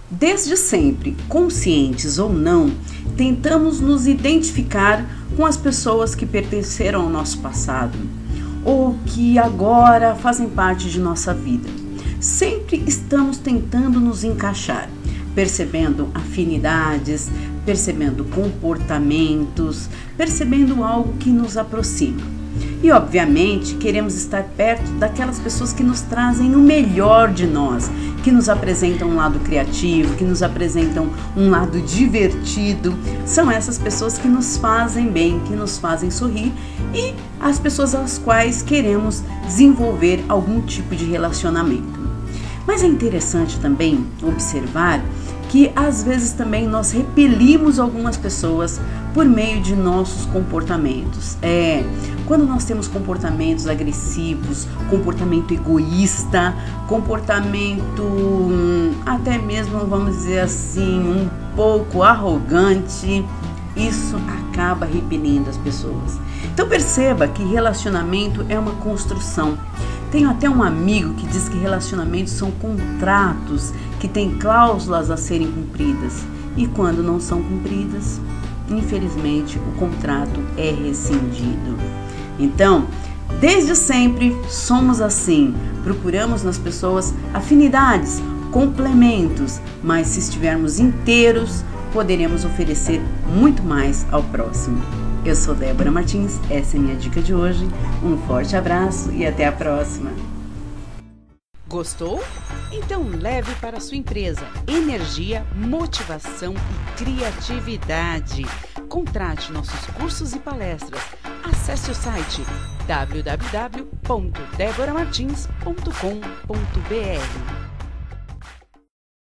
Desde sempre, conscientes ou não, tentamos nos identificar com as pessoas que pertenceram ao nosso passado ou que agora fazem parte de nossa vida. Sempre estamos tentando nos encaixar, percebendo afinidades, percebendo comportamentos, percebendo algo que nos aproxima. E, obviamente, queremos estar perto daquelas pessoas que nos trazem o melhor de nós, que nos apresentam um lado criativo, que nos apresentam um lado divertido. São essas pessoas que nos fazem bem, que nos fazem sorrir e as pessoas às quais queremos desenvolver algum tipo de relacionamento. Mas é interessante também observar que às vezes também nós repelimos algumas pessoas por meio de nossos comportamentos. Quando nós temos comportamentos agressivos, comportamento egoísta, comportamento até mesmo, vamos dizer assim, um pouco arrogante, isso acaba repelindo as pessoas. Então perceba que relacionamento é uma construção. Tenho até um amigo que diz que relacionamentos são contratos que têm cláusulas a serem cumpridas e quando não são cumpridas, infelizmente o contrato é rescindido. Então, desde sempre somos assim, procuramos nas pessoas afinidades, complementos, mas se estivermos inteiros, poderemos oferecer muito mais ao próximo. Eu sou Débora Martins, essa é a minha dica de hoje. Um forte abraço e até a próxima. Gostou? Então leve para a sua empresa energia, motivação e criatividade. Contrate nossos cursos e palestras. Acesse o site www.deboramartins.com.br.